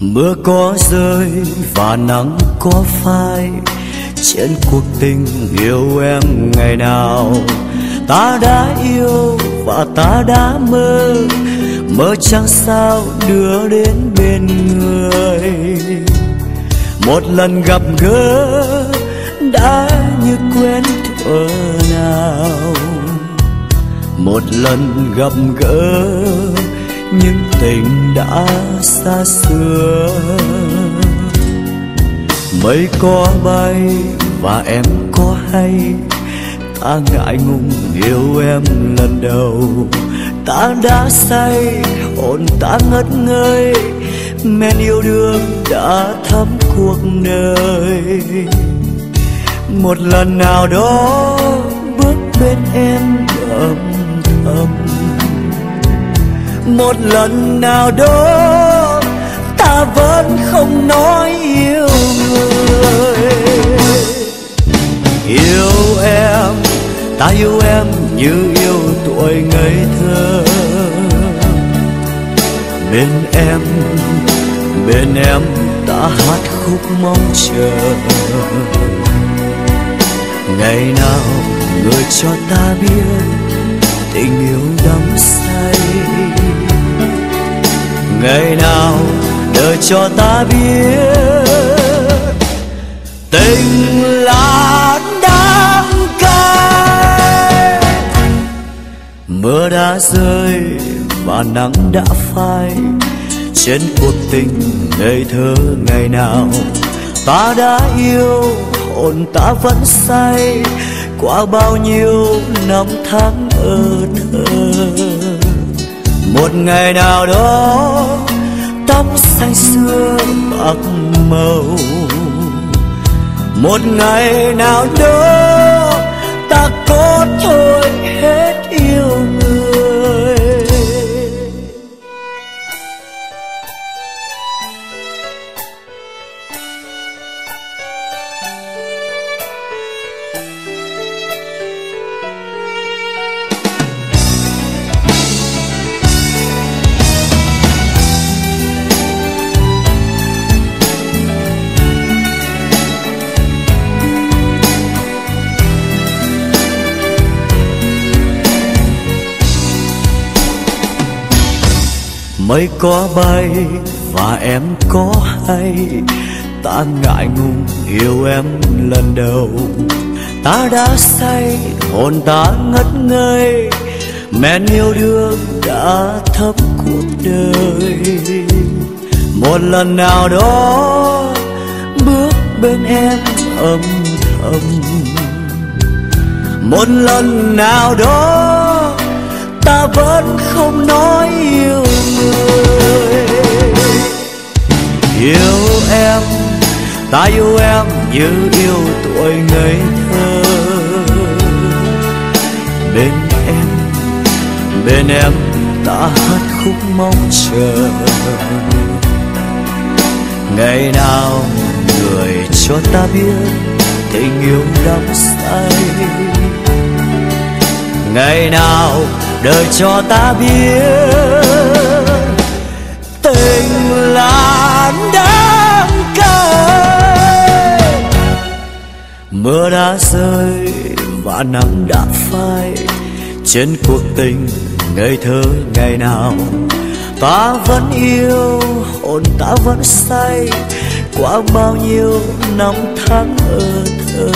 Mưa có rơi và nắng có phai, trên cuộc tình yêu em ngày nào. Ta đã yêu và ta đã mơ, mơ chẳng sao đưa đến bên người. Một lần gặp gỡ đã như quen thuở nào, một lần gặp gỡ nhưng tình đã xa xưa. Mây có bay và em có hay, ta ngại ngùng yêu em lần đầu. Ta đã say, hồn ta ngất ngây, men yêu đương đã thấm cuộc đời. Một lần nào đó bước bên em âm thầm, một lần nào đó ta vẫn không nói yêu người. Yêu em, ta yêu em như yêu tuổi ngây thơ. Bên em ta hát khúc mong chờ. Ngày nào người cho ta biết tình yêu đắm say, ngày nào đời cho ta biết tình là đắng cay. Mưa đã rơi và nắng đã phai, trên cuộc tình ngây thơ ngày nào. Ta đã yêu, hồn ta vẫn say, qua bao nhiêu năm tháng ở thơ. Một ngày nào đó tóc xanh xưa bạc màu, một ngày nào đó ta có thôi hết yêu người. Mây có bay và em có hay, ta ngại ngùng yêu em lần đầu. Ta đã say, hồn ta ngất ngây, men yêu đương đã thấm cuộc đời. Một lần nào đó bước bên em âm thầm, một lần nào đó ta vẫn không nói yêu người. Yêu em, ta yêu em như yêu tuổi ngây thơ. Bên em ta hát khúc mong chờ. Ngày nào người cho ta biết tình yêu đắm say, ngày nào đời cho ta biết tình là đắng cay. Mưa đã rơi và nắng đã phai, trên cuộc tình ngây thơ ngày nào. Ta vẫn yêu, hồn ta vẫn say, qua bao nhiêu năm tháng ở thơ.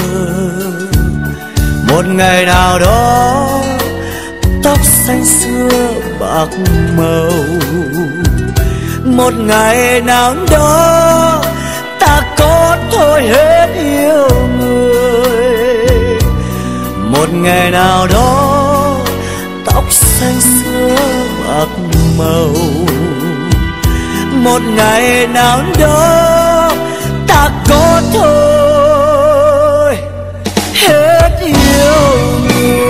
Một ngày nào đó tóc xanh xưa bạc màu, một ngày nào đó ta có thôi hết yêu người. Một ngày nào đó tóc xanh xưa bạc màu, một ngày nào đó ta có thôi hết yêu người.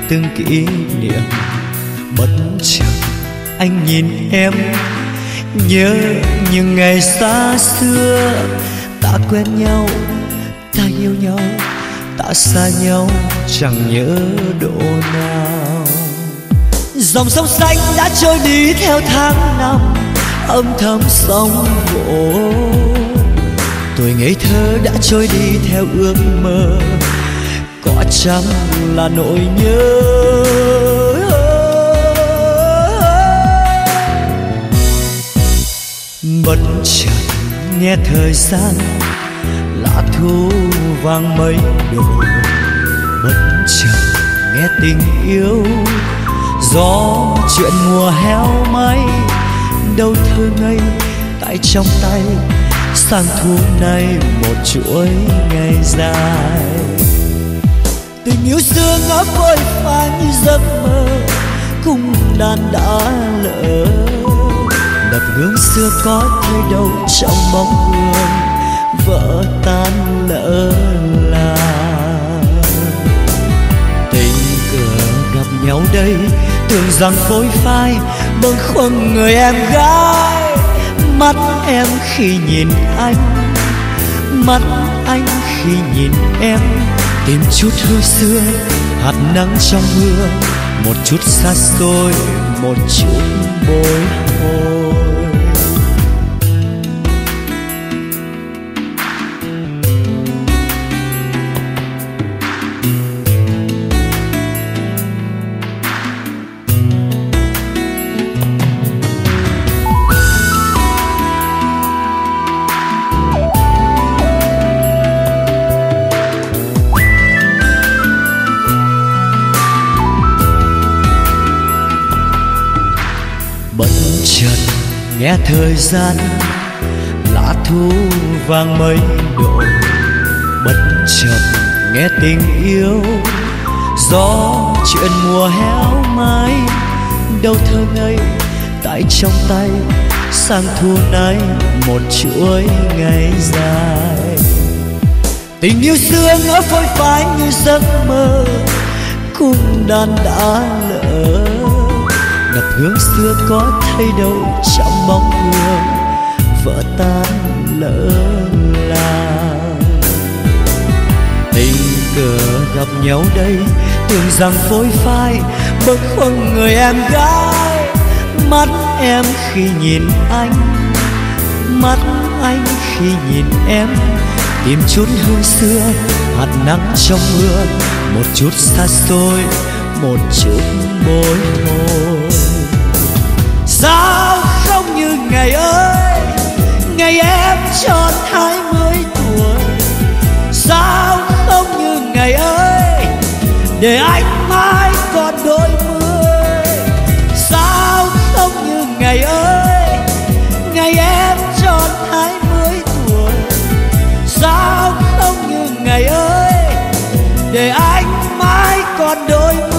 từng kỷ niệm. Bất chợt anh nhìn em, nhớ những ngày xa xưa. Ta quen nhau, ta yêu nhau, ta xa nhau chẳng nhớ độ nào. Dòng sông xanh đã trôi đi theo tháng năm, âm thầm sóng vỗ. Tuổi ngây thơ đã trôi đi theo ước mơ, có chăng là nỗi nhớ. Bất chợt nghe thời gian lá thu vàng mấy độ. Bất chợt nghe tình yêu gió chuyện mùa héo may. Đâu thơ ngây tại trong tay, sang thu này một chuỗi ngày dài. Tình yêu xưa ngỡ phôi pha như giấc mơ, cung đàn đã lỡ. Đập gương xưa có thấy đâu trong bóng hương, vỡ tan lỡ làng. Tình cờ gặp nhau đây, tưởng rằng phôi phai bâng khuâng người em gái. Mắt em khi nhìn anh, mắt anh khi nhìn em, tìm chút hương xưa, hạt nắng trong mưa, một chút xa xôi, một chút bồi hồi. Chợt nghe thời gian lá thu vàng mấy độ. Bất chợt nghe tình yêu gió chuyện mùa héo mai. Đâu thơ ngây tại trong tay, sang thu nay một chuỗi ngày dài. Tình yêu xưa ngỡ phôi phai như giấc mơ, cung đàn đã lỡ. Đập hương xưa có thấy đâu trong bóng hương, vỡ tan lỡ làng. Tình cờ gặp nhau đây, tưởng rằng phôi phai bâng khuâng người em gái. Mắt em khi nhìn anh, mắt anh khi nhìn em, tìm chút hương xưa, hạt nắng trong mưa, một chút xa xôi, một chút bồi hồi. Sao không như ngày ơi, ngày em tròn 20 tuổi. Sao không như ngày ơi, để anh mãi còn đôi mươi. Sao không như ngày ơi, ngày em tròn 20 tuổi. Sao không như ngày ơi, để anh mãi còn đôi mươi.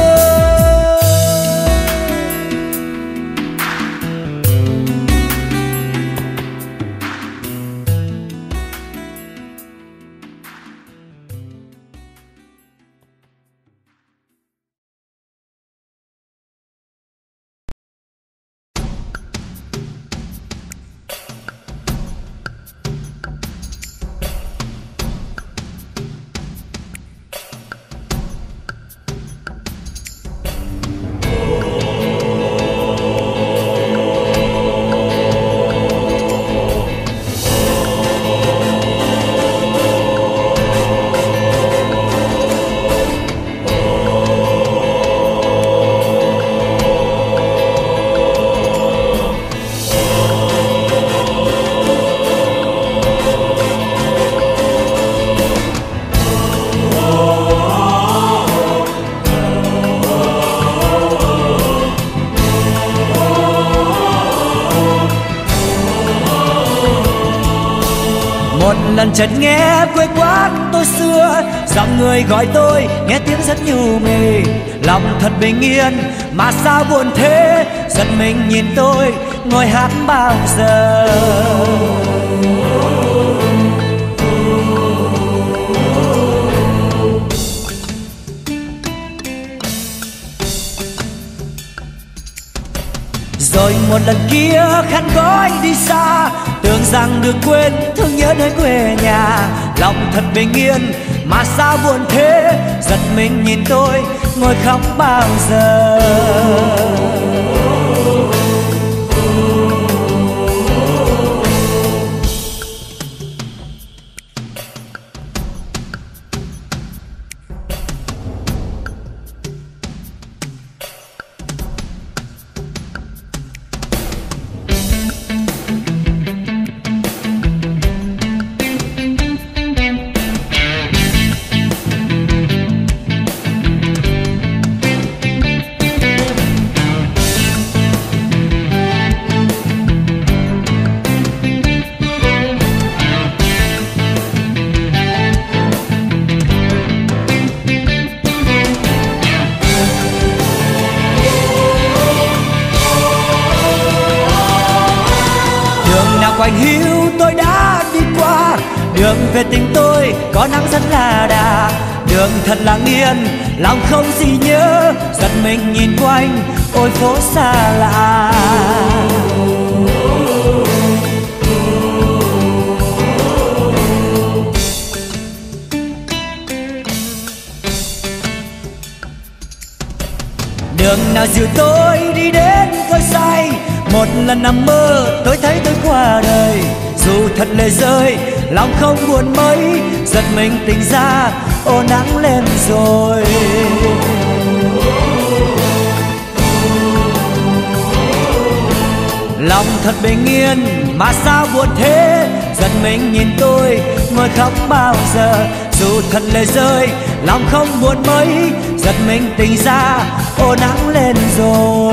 Lần chợt nghe quê quán tôi xưa, giọng người gọi tôi nghe tiếng rất nhu mì. Lòng thật bình yên mà sao buồn thế, giật mình nhìn tôi ngồi hát bao giờ. rồi một lần kia khăn gói đi xa, tưởng rằng được quên thương nhớ nơi quê nhà. Lòng thật bình yên mà sao buồn thế, giật mình nhìn tôi ngồi khóc bao giờ. Quạnh hiu tôi đã đi qua, đường về tình tôi có nắng rất là đà. Đường thật lặng yên, lòng không gì nhớ, giật mình nhìn quanh, ôi phố xa lạ. Đường nào dìu tôi đi đến cơn say, một lần nằm mơ tôi thấy tôi qua đời. Dù thật lệ rơi lòng không buồn mấy, giật mình tỉnh ra ô nắng lên rồi. Lòng thật bình yên mà sao buồn thế, giật mình nhìn tôi ngồi khóc bao giờ. Dù thật lệ rơi lòng không buồn mấy, giật mình tỉnh ra ô nắng lên rồi.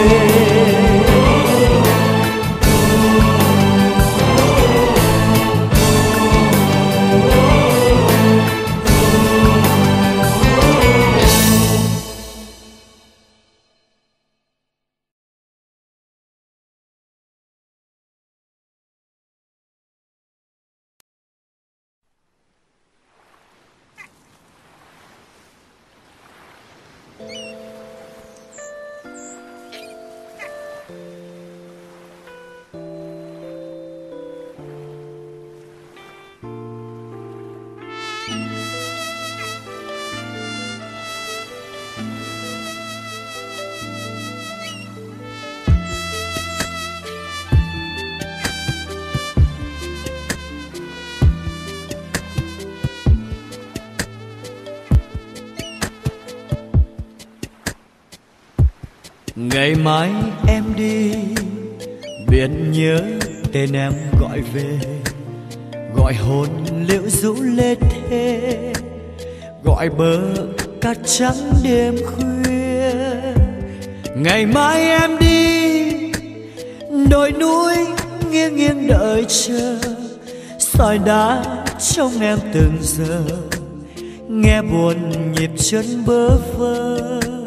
Ngày mai em đi, biết nhớ tên em gọi về, gọi hồn liễu rũ lê thê, gọi bờ cát trắng đêm khuya. Ngày mai em đi, đồi núi nghiêng nghiêng đợi chờ, sỏi đá trong em từng giờ, nghe buồn nhịp chân bơ vơ.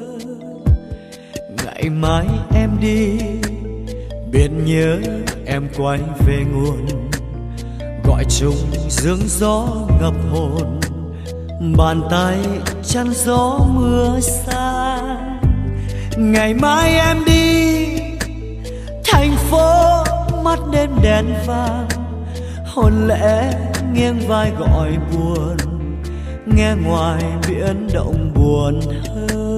Ngày mai em đi, biết nhớ em quay về nguồn, gọi chung dương gió ngập hồn, bàn tay chăn gió mưa xa. Ngày mai em đi, thành phố mắt đêm đèn vàng, hồn lẽ nghiêng vai gọi buồn, nghe ngoài biển động buồn hơn.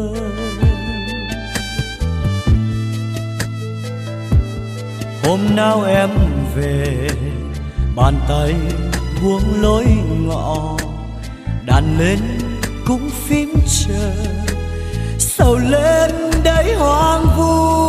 Hôm nào em về, bàn tay buông lối ngõ, đàn lên cũng phím chờ, sầu lên đầy hoang vu.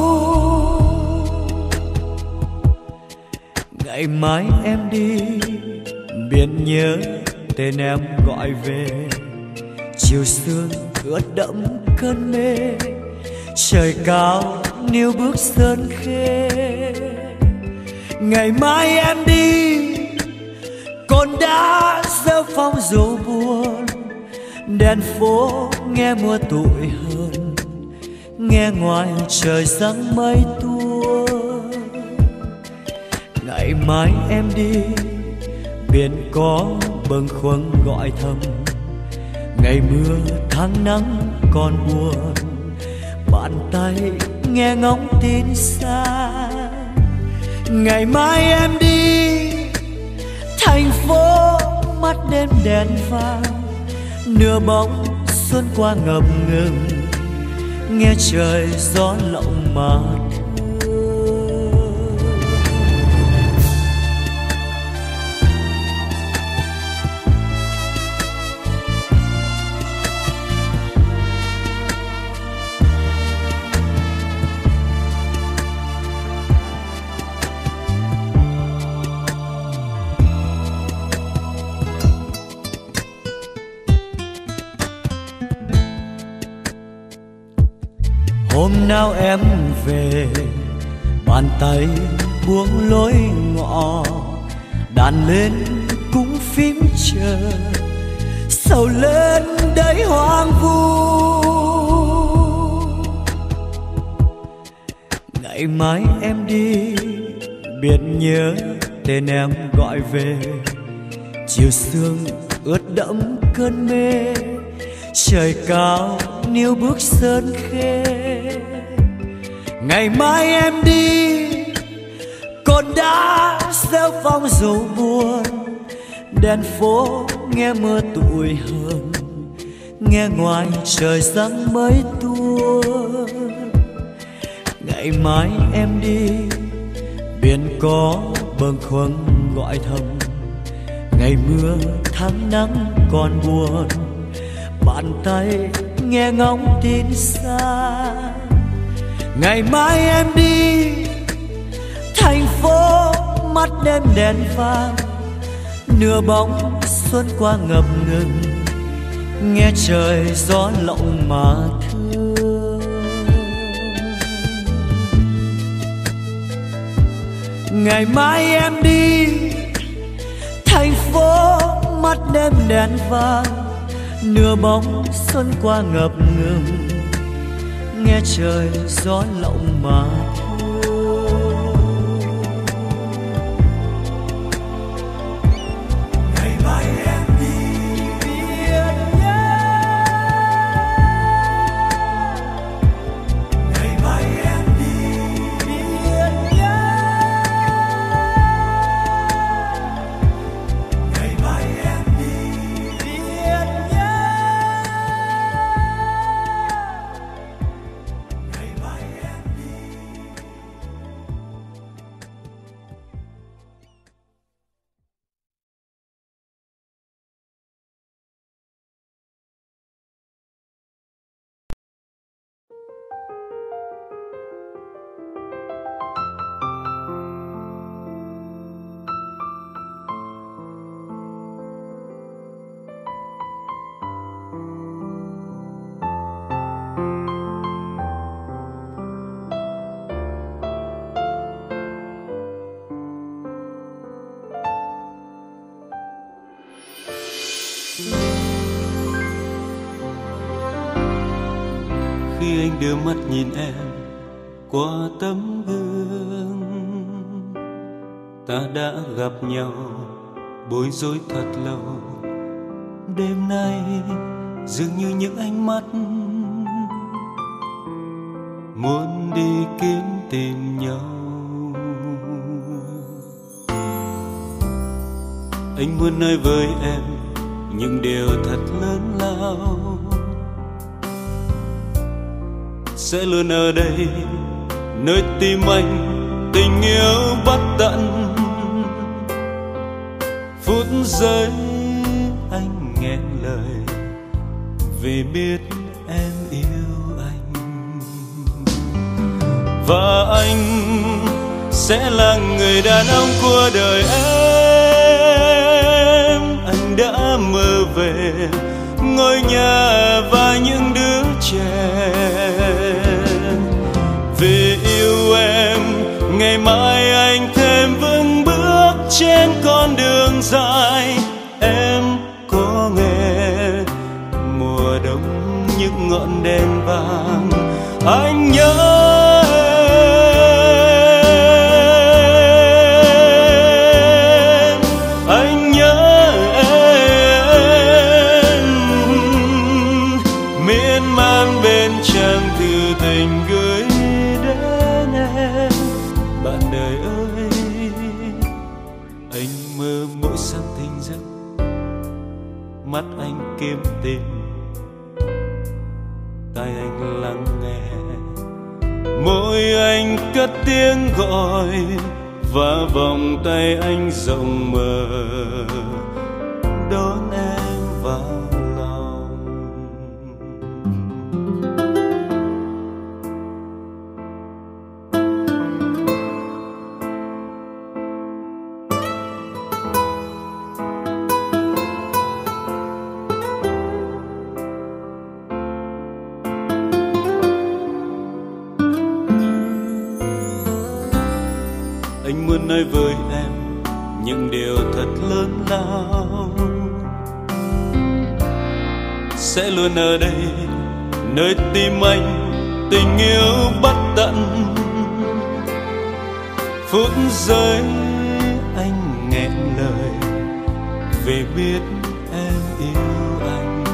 Ngày mai em đi, biết nhớ tên em gọi về, chiều sương ướt đẫm cơn mê, trời cao níu bước sơn khê. Ngày mai em đi, cồn đá gieo phong dù buồn, đèn phố nghe mưa tủi hơn, nghe ngoài trời giăng mây tua. Ngày mai em đi, biển có bâng khuâng gọi thầm, ngày mưa tháng nắng còn buồn, bàn tay nghe ngóng tin xa. Ngày mai em đi thành phố mắt đêm đèn vàng, nửa bóng xuân qua ngập ngừng, nghe trời gió lộng mà hôm nào em về, bàn tay buông lối ngõ, đàn lên cũng phím chờ, sầu lên đầy hoang vu. Ngày mai em đi, biết nhớ tên em gọi về, chiều sương ướt đẫm cơn mê, trời cao níu bước sơn khê. Ngày mai em đi, cồn đá rêu phong dù buồn, đèn phố nghe mưa tủi hờn, nghe ngoài trời giăng mới tuôn. Ngày mai em đi, biển có bâng khuâng gọi thầm, ngày mưa tháng nắng còn buồn, bàn tay nghe ngóng tin xa. Ngày mai em đi thành phố mắt đêm đèn vàng, nửa bóng xuân qua ngập ngừng, nghe trời gió lộng mà thương. Ngày mai em đi thành phố mắt đêm đèn vàng, nửa bóng xuân qua ngập ngừng, nghe trời gió lộng mà thương. Ngày mai em đi biết nhớ, ngày mai em đi biết nhớ, ngày mai em đi biết nhớ. Khi anh đưa mắt nhìn em qua tấm gương, ta đã gặp nhau bối rối thật lâu. Đêm nay dường như những ánh mắt muốn đi kiếm tìm nhau. Anh muốn nói với em những điều thật lớn lao, sẽ luôn ở đây nơi tim anh tình yêu bất tận. Phút giây anh nghẹn lời vì biết em yêu anh, và anh sẽ là người đàn ông của đời em. Anh đã mơ về ngôi nhà và những đứa trẻ, vì yêu em ngày mai anh thêm vững bước trên con đường dài. Em có nghe mùa đông những ngọn đèn vàng, anh nhớ em, anh nhớ em, miên man bên trang thư tình gửi đến. kiếm tìm, tai anh lắng nghe. Môi anh cất tiếng gọi và vòng tay anh rộng mở đón em vào lòng. Anh muốn nói với em những điều thật lớn lao, sẽ luôn ở đây nơi tim anh, tình yêu bất tận. Phút giây anh nghẹn lời vì biết em yêu anh,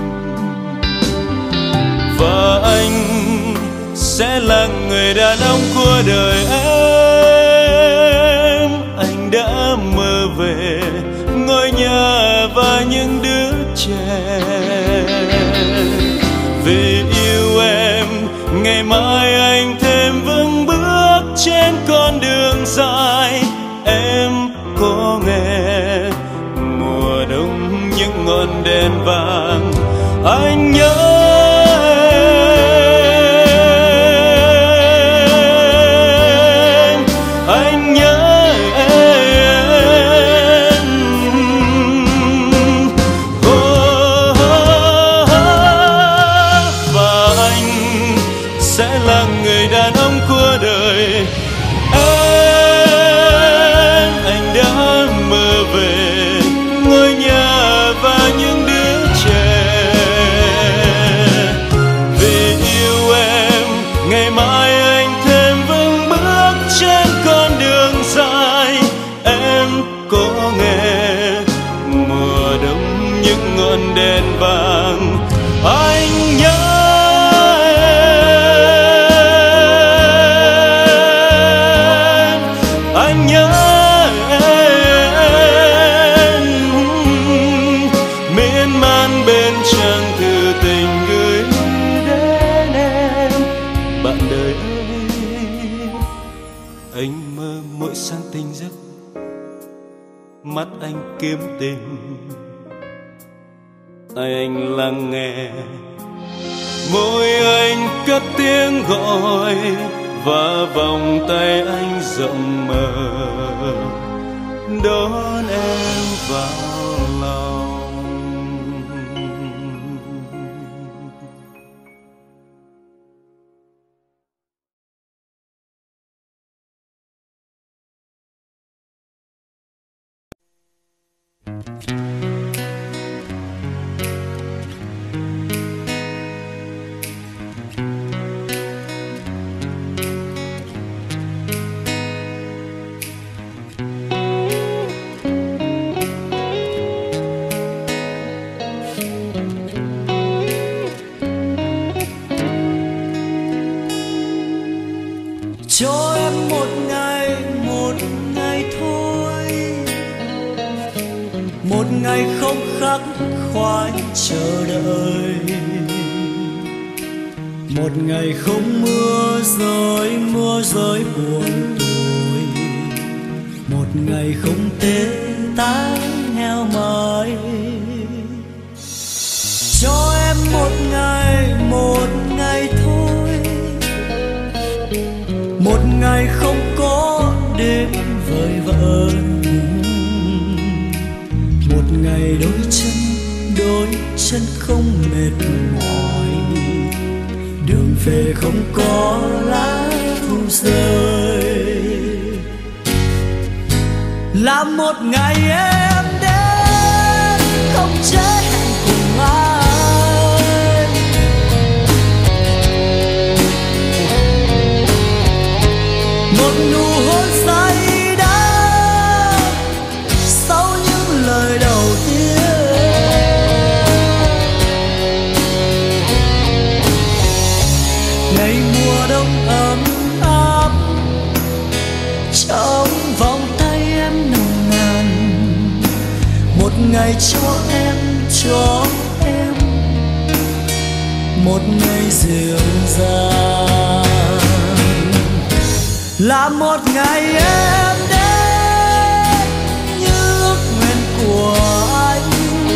và anh sẽ là người đàn ông của đời em. Anh đã mơ về ngôi nhà và những đứa trẻ, vì yêu em ngày mai anh thêm vững bước trên con đường dài. Em có nghe mùa đông những ngọn đèn vàng, anh nhớ đèn vàng. Anh nhớ em, anh nhớ em, miên man bên trang thư tình gửi đến em. Bạn đời ơi, anh mơ mỗi sáng tỉnh giấc, mắt anh kiếm tìm, tai anh lắng nghe. Môi anh cất tiếng gọi và vòng tay anh rộng mở đón em vào lòng. Cho em một ngày thôi, một ngày không khắc khoải chờ đợi, một ngày không mưa rơi buồn tuổi, một ngày không tê tái heo mãi. Cho em một ngày thôi, một ngày không có đêm vời vợi, một ngày đôi chân không mệt mỏi, đường về không có lá thu rơi. Là một ngày em đến không chế hẹn cùng ai, một nụ hôn say đắm sau những lời đầu tiên. Ngày mùa đông ấm áp trong vòng tay em nồng nàn, một ngày cho em một ngày dịu dàng. Là một ngày em đến như ước nguyện của anh,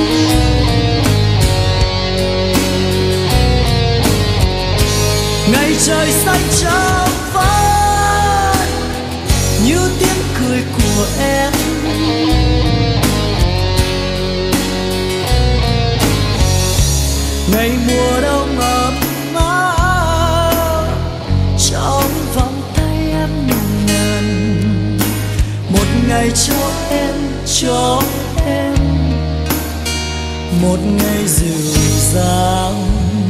ngày trời xanh trong vắt như tiếng cười của em. Ngày mùa đông ấm áp trong vòng tay em nồng nàn, một ngày cho em một ngày dịu dàng.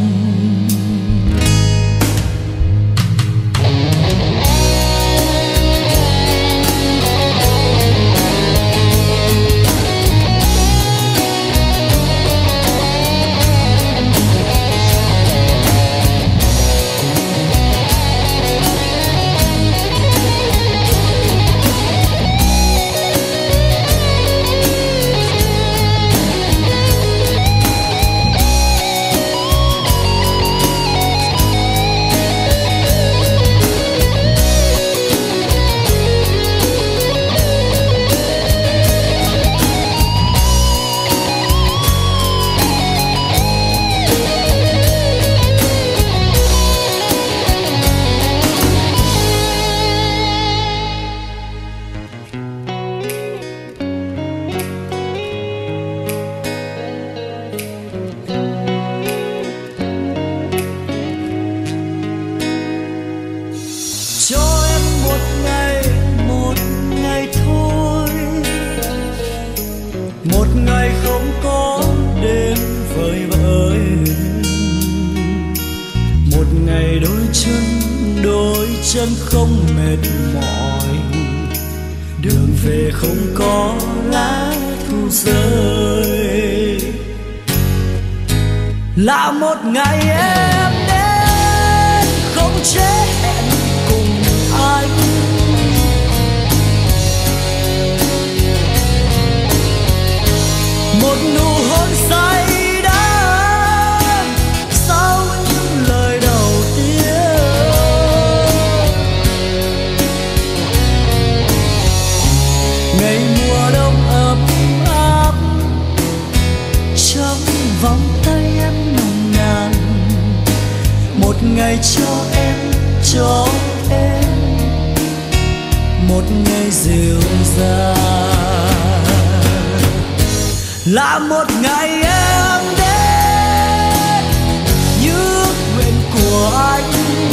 Chân không mệt mỏi, đường về không có lá thu rơi. Là một ngày em đến không chế hẹn cùng anh, một nụ hôn say đắm sau những lời đầu tiên. Ngày mùa đông ấm áp trong vòng tay em nồng nàn, một ngày cho em một ngày dịu dàng. Là một ngày em đến như ước nguyện của anh,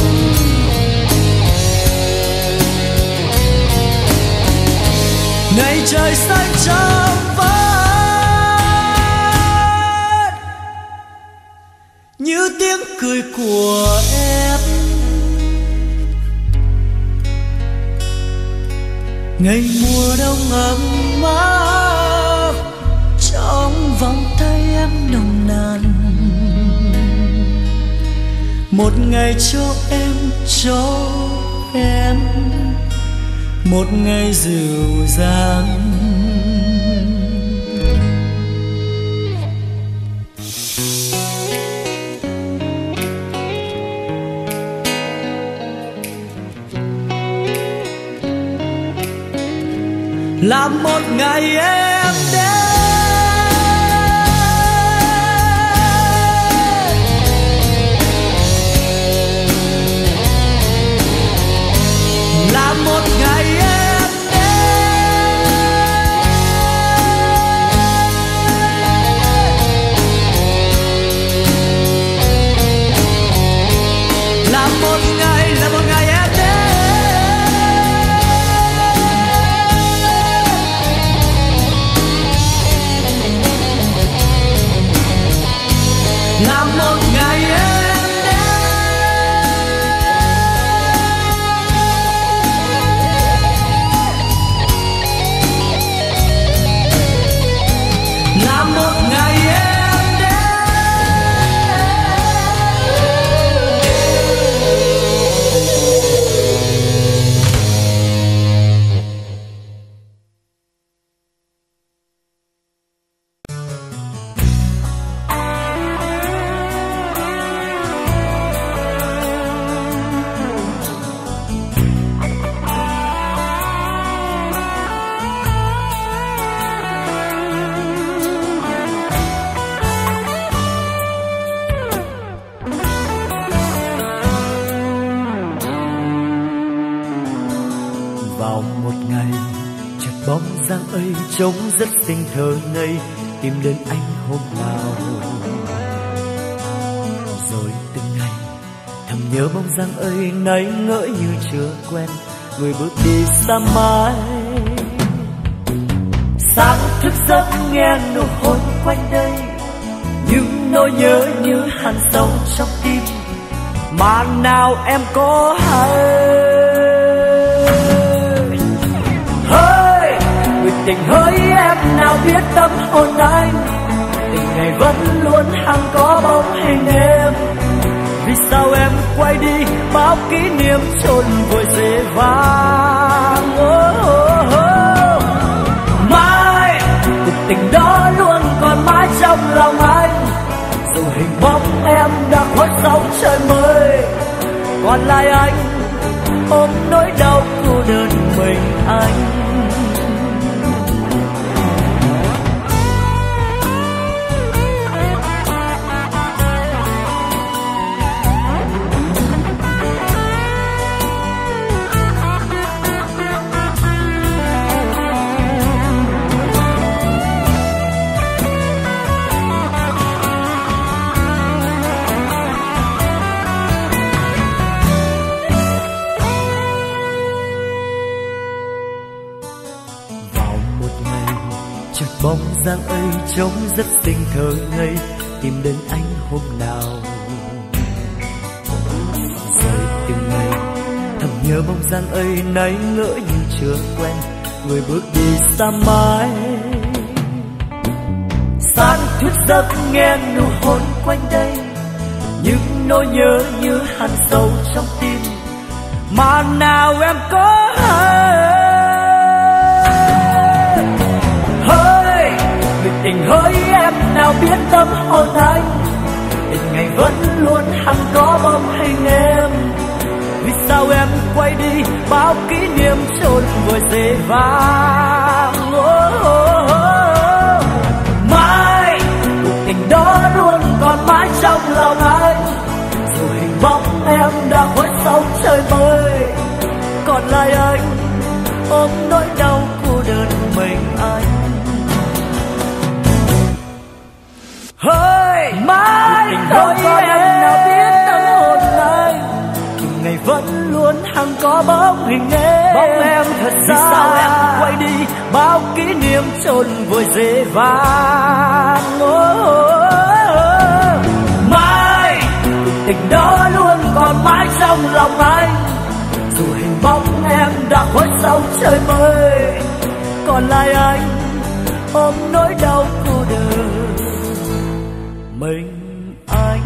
ngày trời xanh trong vắt như tiếng cười của em. Ngày mùa đông ấm áp trong vòng tay em nồng nàn, một ngày cho em một ngày dịu dàng. Là một ngày em đến là một ngày em là một ngày em đến. Vào một ngày chợt bóng dáng ấy trông rất xinh thơ ngây, tìm đến anh hôm nào. Rồi từng ngày thầm nhớ bóng dáng ấy nay ngỡ như chưa quen, người bước đi xa mãi. Sáng thức giấc nghe nụ hôn quanh đây, những nỗi nhớ như hằn sâu trong tim, mà nào em có hay. Hỡi người tình hỡi em nào biết tâm hồn anh, tình này vẫn luôn hằng có bóng hình em. Vì sao em quay đi bao kỷ niệm chôn vội dễ vàng. Mãi cuộc tình đó luôn còn mãi trong lòng anh, dù hình bóng em đã khuất sau trời mây. Còn lại anh ôm nỗi đau cô đơn mình anh. Bóng dáng ấy trông rất xinh thơ ngây, tìm đến anh hôm nào. Rồi từng ngày thầm nhớ bóng dáng ấy nay ngỡ như chưa quen, người bước đi xa mãi. Sáng thức giấc nghe nụ hôn quanh đây, những nỗi nhớ như hằn sâu trong tim, mà nào em có hay. Tình hỡi em nào biết tâm hồn anh, tình ngày vẫn luôn hằng có bóng hình em. Vì sao em quay đi bao kỷ niệm chôn vội dễ vàng. Mãi cuộc tình đó luôn còn mãi trong lòng anh, dù hình bóng em đã khuất sau trời mây. Còn lại anh ôm nỗi đau cô đơn mình anh. Hỡi mãi thôi em nào biết tâm hồn anh, từng ngày vẫn luôn hằng có bóng hình em. Bóng em thật xa, vì sao em quay đi bao kỷ niệm chôn vội dễ vàng. Mãi cuộc tình đó luôn còn mãi trong lòng anh, dù hình bóng em đã khuất sau trời mây. Còn lại anh ôm nỗi đau cô đơn mình anh.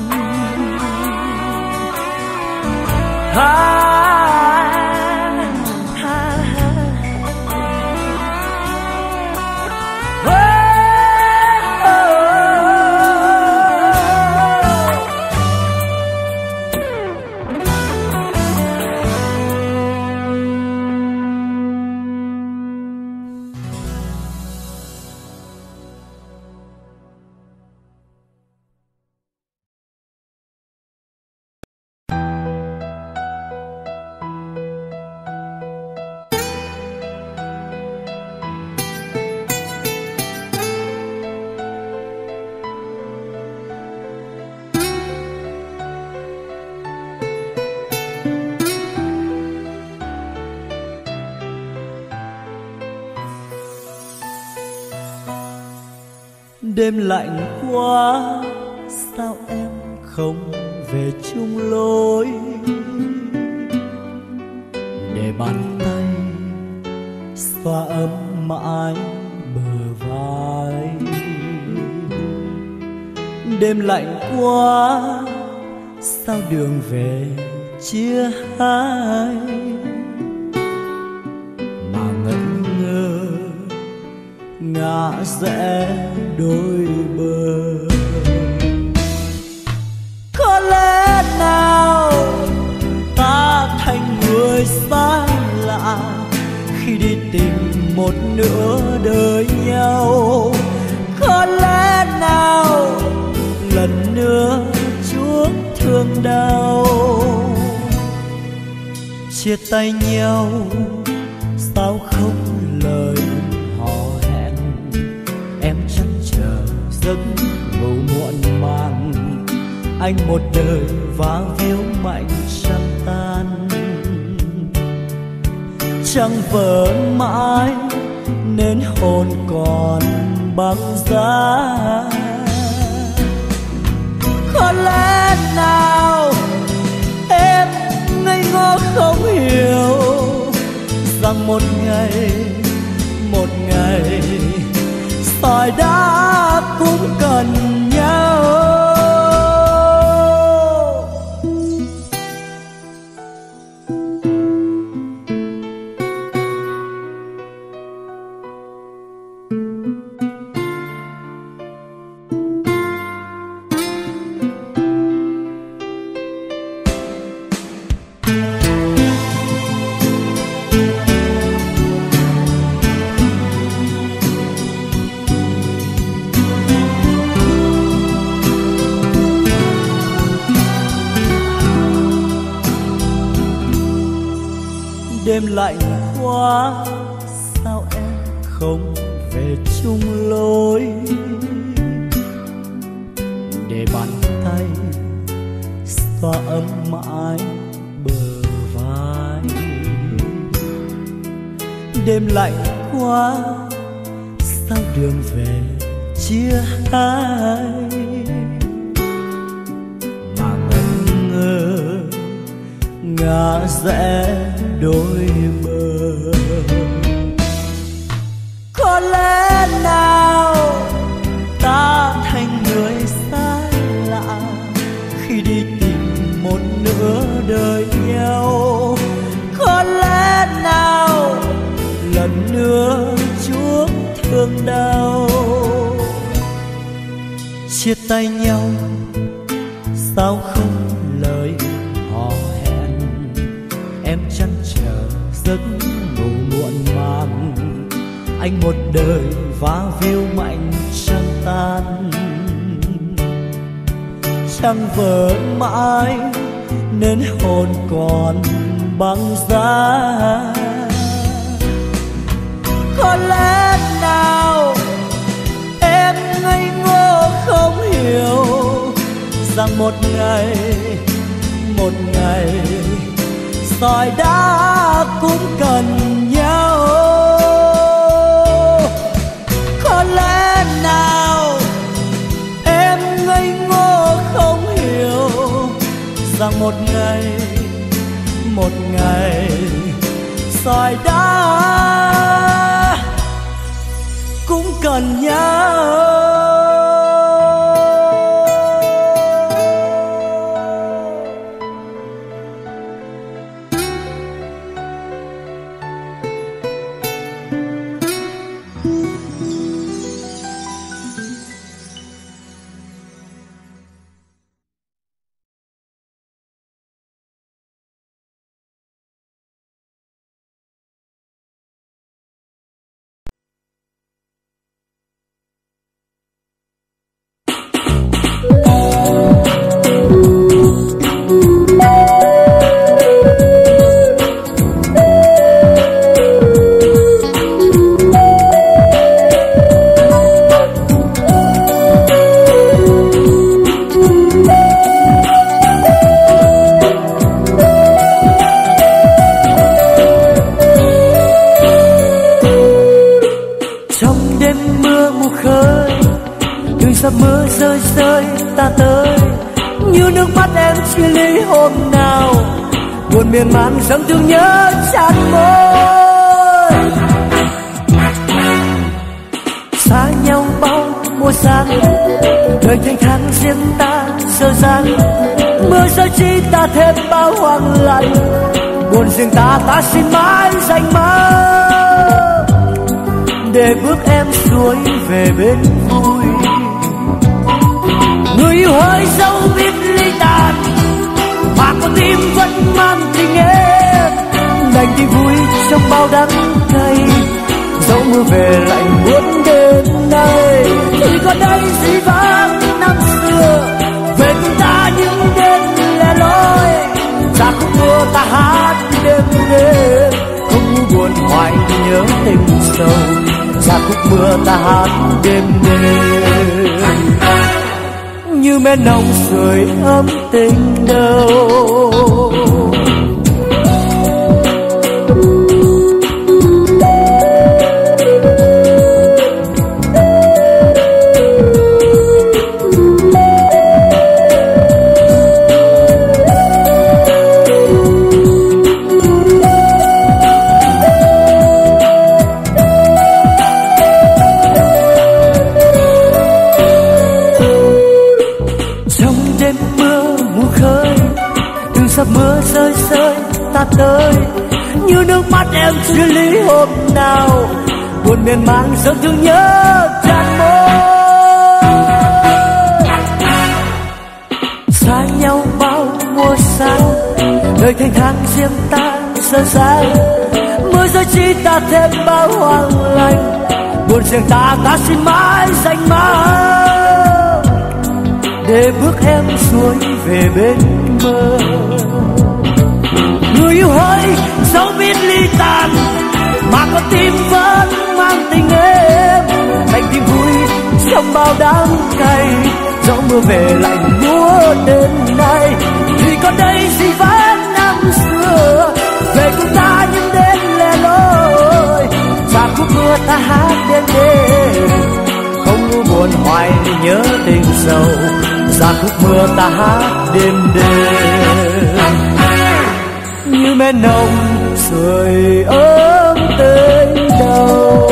Đêm lạnh quá sao em không về chung lối, để bàn tay xoa ấm mãi bờ vai. Đêm lạnh quá sao đường về chia hai, mà ngẩn ngơ ngã rẽ đôi bờ. Có lẽ nào ta thành người xa lạ khi đi tìm một nửa đời nhau. Có lẽ nào lần nữa chuốc thương đau, chia tay nhau sao không lời hò hẹn, em chăn chờ giấc ngủ muộn màng. Anh một đời và víu mạnh chẳng tan, chẳng vỡ mãi nên hồn còn băng giá. Có lẽ nào em ngây ngô không hiểu rằng một ngày sỏi đá cũng cần nhau. Đêm lạnh quá sao em không về chung lối, để bàn tay xoa ấm mãi bờ vai. Đêm lạnh quá sao đường về chia hai, mà ngẩn ngơ ngã rẽ đôi bờ. Có lẽ nào ta thành người xa lạ khi đi tìm một nửa đời nhau. Có lẽ nào lần nữa chuốc thương đau, chia tay nhau sao không lời hò hẹn, em chăn chờ giấc ngủ muộn màng. Anh một đời và víu mạnh chẳng tan, chẳng vỡ mãi nên hồn còn băng giá. Có lẽ nào em ngây ngô không hiểu rằng một ngày sỏi đá cũng cần nhau. Có lẽ nào em ngây ngô không hiểu rằng một ngày sỏi đá cũng cần nhau. giọt mưa rơi rơi ta tới như nước mắt em chia ly hôm nào, buồn miên man dâng thương nhớ chát môi. Xa nhau bao mùa sáng, đời thanh thang riêng ta dở dang, mưa rơi chi ta thêm bao hoang lạnh, buồn riêng ta xin mãi dành mơ để bước em xuôi về bên vui. Người yêu hỡi dẫu biết ly tàn mà con tim vẫn mang tình em, đành đi vui trong bao đắng cay, dẫu mưa về lạnh buốt đêm nay. Thì còn đây dĩ vãng năm xưa về cùng ta những đêm lẻ loi, ra khúc mưa ta hát đêm đêm không buồn hoài. nhớ tình sâu, ra khúc mưa ta hát đêm đêm như mẹ nồng sưởi ấm tình đầu. Giọt mưa rơi rơi ta tới như nước mắt em chuyên lý hôm nào buồn miên man dấu thương nhớ tràn môi. Xa nhau bao mùa xa, đời thanh thang riêng ta sơ sài, mưa rơi chỉ ta thêm bao hoang lạnh, buồn riêng ta xin mãi dành máu để bước em xuôi về bên bờ. Người yêu hỡi dẫu biết ly tàn mà con tim vẫn mang tình em, thành tim vui trong bao đắng cay, dẫu mưa về lạnh buốt đêm nay thì còn đây gì vẫn năm xưa về cùng ta những đêm lẻ loi, và khúc mưa ta hát đêm đêm không ngu buồn hoài nhớ tình sâu, ra khúc mưa ta hát đêm đêm như mẹ nồng sưởi ấm tình đầu.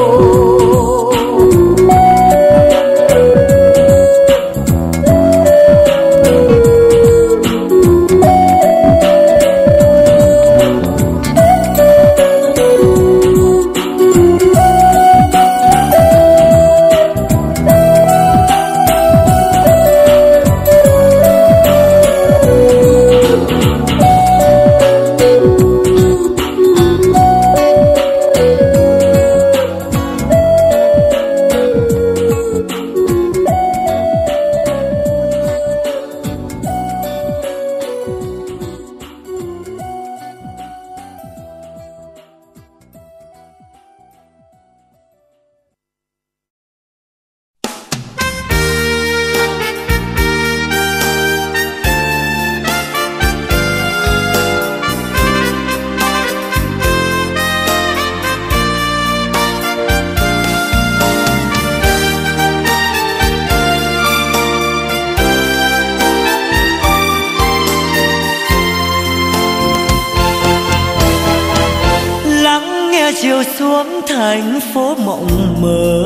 chiều xuống thành phố mộng mơ,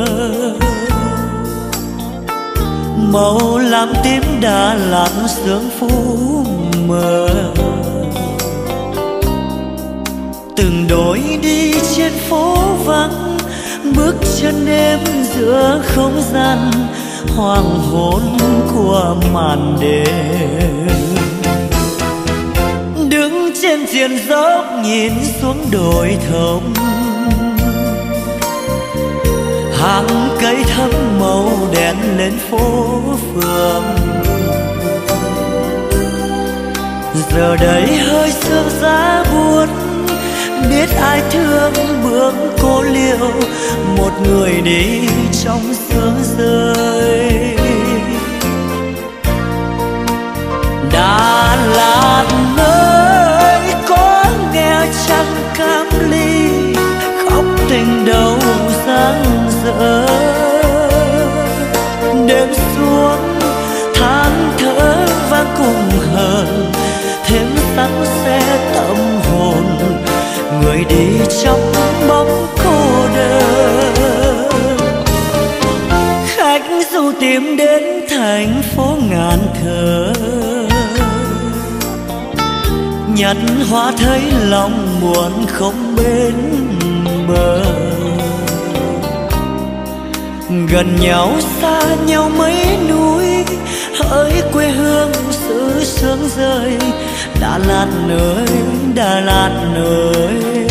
màu lam tím Đà Lạt sương phú mờ. Từng đôi đi trên phố vắng, bước chân em giữa không gian hoàng hôn của màn đêm. Đứng trên triền dốc nhìn xuống đồi thông, hàng cây thắm màu đèn lên phố phường. Giờ đây hơi sương giá buốt, biết ai thương bước cô liêu, một người đi trong sương rơi. Đà Lạt ơi, có nghe trăng cam ly, khóc tình đâu giăng dở. Đêm xuống tháng thở vang cùng hờn, thêm sắn xe tâm hồn, người đi trong bóng cô đơn. Khách du tìm đến thành phố ngàn thơ, nhặt hoa thấy lòng buồn không bên bờ. Gần nhau xa nhau mấy núi, hỡi quê hương xứ sương rơi. Đà Lạt ơi, Đà Lạt ơi,